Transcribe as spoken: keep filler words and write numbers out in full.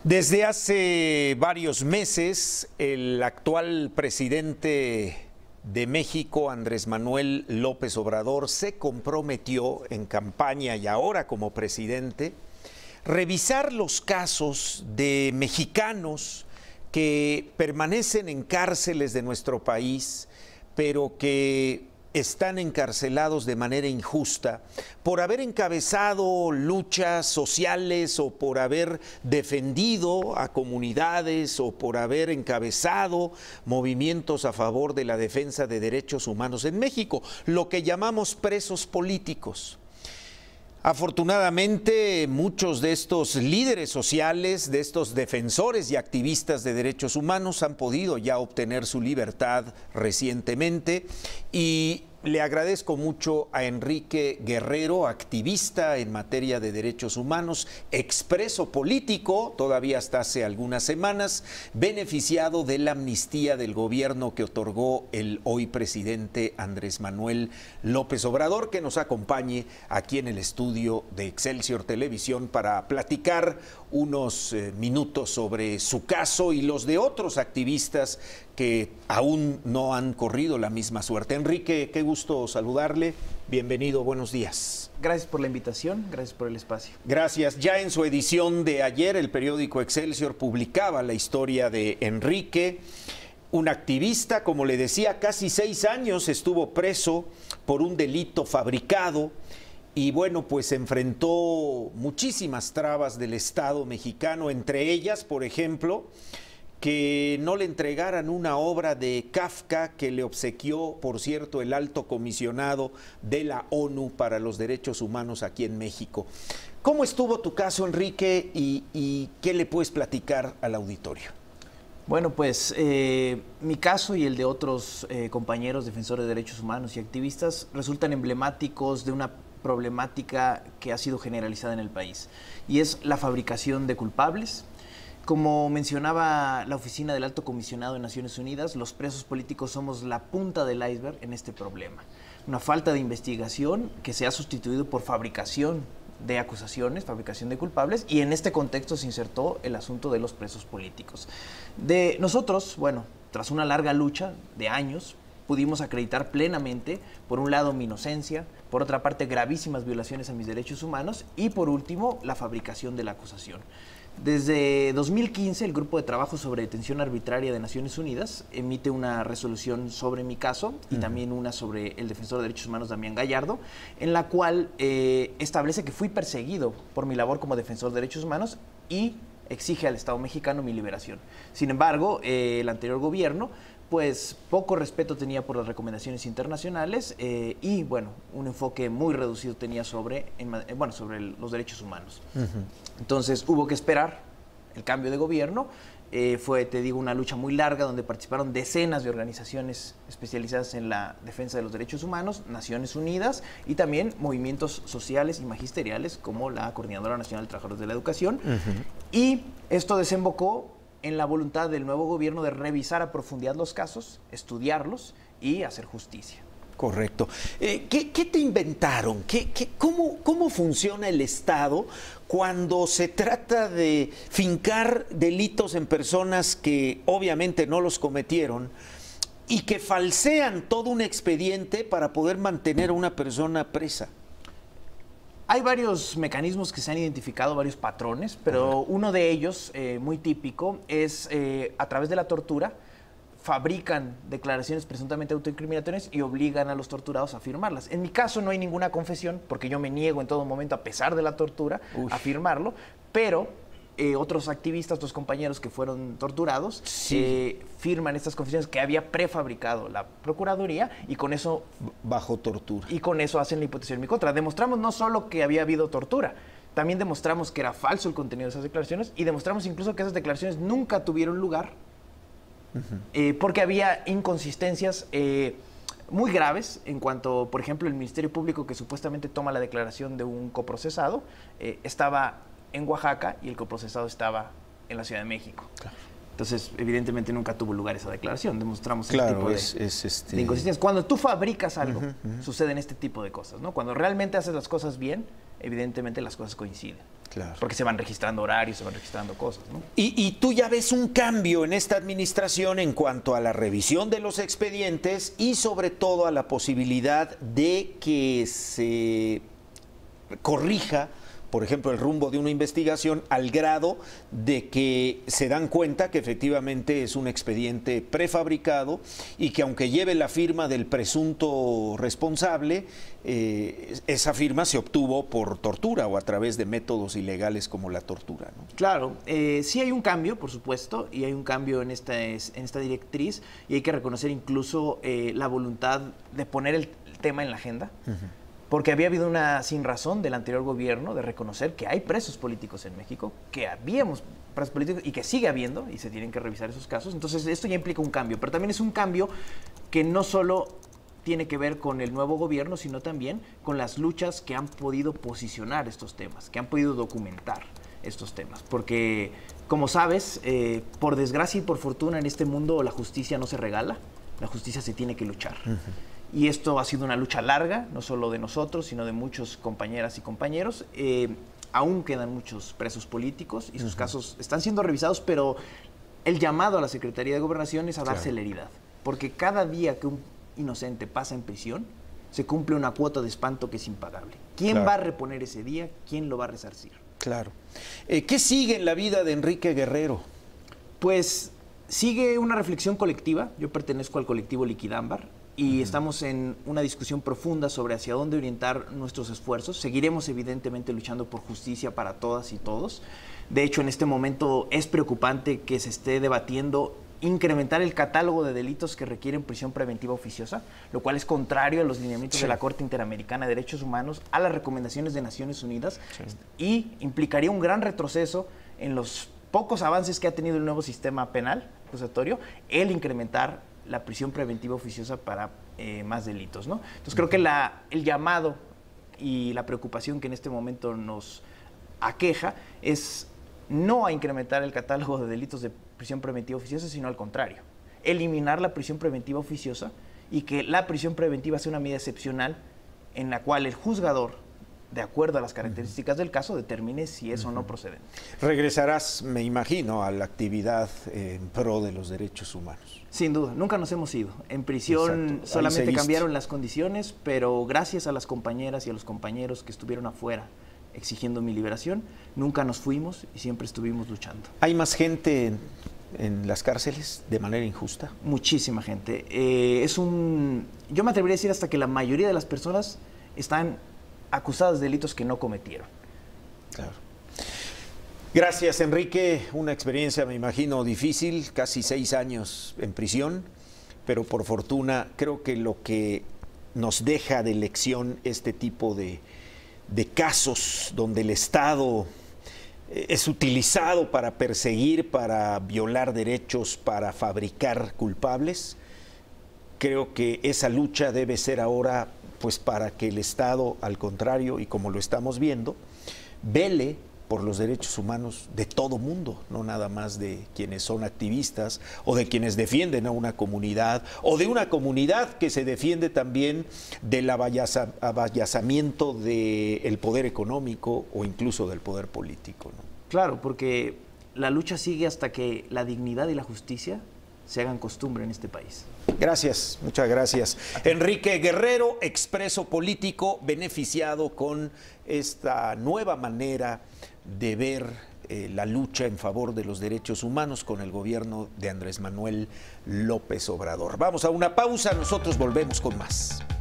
Desde hace varios meses, el actual presidente de México, Andrés Manuel López Obrador, se comprometió en campaña y ahora como presidente, revisar los casos de mexicanos que permanecen en cárceles de nuestro país, pero que están encarcelados de manera injusta por haber encabezado luchas sociales o por haber defendido a comunidades o por haber encabezado movimientos a favor de la defensa de derechos humanos en México, lo que llamamos presos políticos. Afortunadamente, muchos de estos líderes sociales, de estos defensores y activistas de derechos humanos han podido ya obtener su libertad recientemente y le agradezco mucho a Enrique Guerrero, activista en materia de derechos humanos, expreso político, todavía hasta hace algunas semanas, beneficiado de la amnistía del gobierno que otorgó el hoy presidente Andrés Manuel López Obrador, que nos acompañe aquí en el estudio de Excelsior Televisión para platicar unos eh, minutos sobre su caso y los de otros activistas que aún no han corrido la misma suerte. Enrique, qué gusto saludarle. Bienvenido, buenos días. Gracias por la invitación, gracias por el espacio. Gracias. Ya en su edición de ayer, el periódico Excelsior publicaba la historia de Enrique, un activista, como le decía, casi seis años estuvo preso por un delito fabricado y bueno, pues enfrentó muchísimas trabas del Estado mexicano, entre ellas, por ejemplo, que no le entregaran una obra de Kafka que le obsequió, por cierto, el alto comisionado de la ONU para los Derechos Humanos aquí en México. ¿Cómo estuvo tu caso, Enrique, y, y qué le puedes platicar al auditorio? Bueno, pues eh, mi caso y el de otros eh, compañeros defensores de derechos humanos y activistas resultan emblemáticos de una problemática que ha sido generalizada en el país, y es la fabricación de culpables. Como mencionaba la Oficina del Alto Comisionado de Naciones Unidas, los presos políticos somos la punta del iceberg en este problema. Una falta de investigación que se ha sustituido por fabricación de acusaciones, fabricación de culpables, y en este contexto se insertó el asunto de los presos políticos. De nosotros, bueno, tras una larga lucha de años, pudimos acreditar plenamente, por un lado, mi inocencia, por otra parte, gravísimas violaciones a mis derechos humanos y, por último, la fabricación de la acusación. Desde dos mil quince, el Grupo de Trabajo sobre Detención Arbitraria de Naciones Unidas emite una resolución sobre mi caso y uh-huh. también una sobre el defensor de derechos humanos Damián Gallardo, en la cual eh, establece que fui perseguido por mi labor como defensor de derechos humanos y exige al Estado mexicano mi liberación. Sin embargo, eh, el anterior gobierno pues poco respeto tenía por las recomendaciones internacionales eh, y, bueno, un enfoque muy reducido tenía sobre, en, bueno, sobre el, los derechos humanos. Uh-huh. Entonces hubo que esperar el cambio de gobierno. Eh, fue, te digo, una lucha muy larga donde participaron decenas de organizaciones especializadas en la defensa de los derechos humanos, Naciones Unidas y también movimientos sociales y magisteriales como la Coordinadora Nacional de Trabajadores de la Educación. Uh-huh. Y esto desembocó en la voluntad del nuevo gobierno de revisar a profundidad los casos, estudiarlos y hacer justicia. Correcto. Eh, ¿qué, ¿Qué te inventaron? ¿Qué, qué, cómo, ¿Cómo funciona el Estado cuando se trata de fincar delitos en personas que obviamente no los cometieron y que falsean todo un expediente para poder mantener a una persona presa? Hay varios mecanismos que se han identificado, varios patrones, pero uh-huh. uno de ellos, eh, muy típico, es eh, a través de la tortura, fabrican declaraciones presuntamente autoincriminatorias y obligan a los torturados a firmarlas. En mi caso no hay ninguna confesión, porque yo me niego en todo momento, a pesar de la tortura, Uy. a firmarlo, pero eh, otros activistas, otros compañeros que fueron torturados, sí. eh, firman estas confesiones que había prefabricado la Procuraduría y con eso... Bajo tortura. Y con eso hacen la imputación en mi contra. Demostramos no solo que había habido tortura, también demostramos que era falso el contenido de esas declaraciones y demostramos incluso que esas declaraciones nunca tuvieron lugar uh-huh. eh, porque había inconsistencias eh, muy graves en cuanto, por ejemplo, el Ministerio Público que supuestamente toma la declaración de un coprocesado eh, estaba en Oaxaca y el coprocesado estaba en la Ciudad de México. Claro. Entonces, evidentemente nunca tuvo lugar esa declaración. Demostramos claro, este tipo de, es, es este... de inconsistencias. Cuando tú fabricas algo, uh-huh, uh-huh. suceden este tipo de cosas, ¿no? Cuando realmente haces las cosas bien, evidentemente las cosas coinciden. Claro. Porque se van registrando horarios, se van registrando cosas, ¿no? Y, y tú ya ves un cambio en esta administración en cuanto a la revisión de los expedientes y sobre todo a la posibilidad de que se corrija, por ejemplo, el rumbo de una investigación al grado de que se dan cuenta que efectivamente es un expediente prefabricado y que aunque lleve la firma del presunto responsable, eh, esa firma se obtuvo por tortura o a través de métodos ilegales como la tortura, ¿no? Claro, eh, sí hay un cambio, por supuesto, y hay un cambio en esta, en esta directriz, y hay que reconocer incluso eh, la voluntad de poner el tema en la agenda. Uh-huh. Porque había habido una sinrazón del anterior gobierno de reconocer que hay presos políticos en México, que habíamos presos políticos y que sigue habiendo, y se tienen que revisar esos casos. Entonces, esto ya implica un cambio, pero también es un cambio que no solo tiene que ver con el nuevo gobierno, sino también con las luchas que han podido posicionar estos temas, que han podido documentar estos temas. Porque, como sabes, eh, por desgracia y por fortuna en este mundo la justicia no se regala, la justicia se tiene que luchar. Uh-huh. Y esto ha sido una lucha larga, no solo de nosotros, sino de muchos compañeras y compañeros. Eh, aún quedan muchos presos políticos y sus uh-huh. casos están siendo revisados, pero el llamado a la Secretaría de Gobernación es a dar claro. celeridad. Porque cada día que un inocente pasa en prisión, se cumple una cuota de espanto que es impagable. ¿Quién claro. va a reponer ese día? ¿Quién lo va a resarcir? Claro. Eh, ¿Qué sigue en la vida de Enrique Guerrero? Pues sigue una reflexión colectiva. Yo pertenezco al colectivo Liquidámbar. Y uh-huh. estamos en una discusión profunda sobre hacia dónde orientar nuestros esfuerzos. Seguiremos evidentemente luchando por justicia para todas y todos. De hecho, en este momento es preocupante que se esté debatiendo incrementar el catálogo de delitos que requieren prisión preventiva oficiosa, lo cual es contrario a los lineamientos sí. de la Corte Interamericana de Derechos Humanos, a las recomendaciones de Naciones Unidas sí. y implicaría un gran retroceso en los pocos avances que ha tenido el nuevo sistema penal acusatorio, el incrementar la prisión preventiva oficiosa para eh, más delitos, ¿no? Entonces uh-huh. creo que la, el llamado y la preocupación que en este momento nos aqueja es no a incrementar el catálogo de delitos de prisión preventiva oficiosa, sino al contrario, eliminar la prisión preventiva oficiosa y que la prisión preventiva sea una medida excepcional en la cual el juzgador, de acuerdo a las características uh-huh. del caso, determine si es uh-huh. o no procedente. Regresarás, me imagino, a la actividad eh, en pro de los derechos humanos. Sin duda, nunca nos hemos ido. En prisión solamente cambiaron las condiciones, pero gracias a las compañeras y a los compañeros que estuvieron afuera exigiendo mi liberación, nunca nos fuimos y siempre estuvimos luchando. ¿Hay más gente en, en las cárceles de manera injusta? Muchísima gente. Eh, es un, yo me atrevería a decir hasta que la mayoría de las personas están acusadas de delitos que no cometieron. Claro. Gracias, Enrique. Una experiencia, me imagino, difícil, casi seis años en prisión, pero por fortuna creo que lo que nos deja de lección este tipo de, de casos donde el Estado es utilizado para perseguir, para violar derechos, para fabricar culpables, creo que esa lucha debe ser ahora pues para que el Estado, al contrario, y como lo estamos viendo, vele por los derechos humanos de todo mundo, no nada más de quienes son activistas o de quienes defienden a una comunidad o de una comunidad que se defiende también del avallazamiento del poder económico o incluso del poder político, ¿no? Claro, porque la lucha sigue hasta que la dignidad y la justicia se hagan costumbre en este país. Gracias, muchas gracias. Enrique Guerrero, expreso político, beneficiado con esta nueva manera de ver eh, la lucha en favor de los derechos humanos con el gobierno de Andrés Manuel López Obrador. Vamos a una pausa, nosotros volvemos con más.